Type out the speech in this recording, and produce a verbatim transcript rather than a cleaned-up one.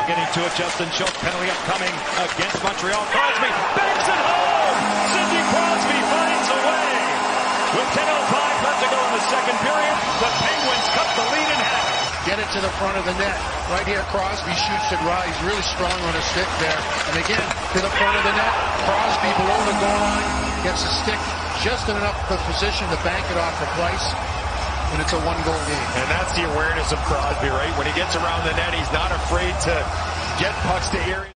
Now getting to it, Justin Schultz, penalty upcoming against Montreal. Crosby banks it home! Sidney Crosby finds a way! With ten oh five left to go in the second period, the Penguins cut the lead in half. Get it to the front of the net. Right here, Crosby shoots it right. He's really strong on his stick there. And again, to the front of the net. Crosby below the goal line. Gets his stick just in enough of position to bank it off the Price. And it's a one-goal game. And that's the awareness of Crosby, right? When he gets around the net, he's not afraid to get pucks to areas.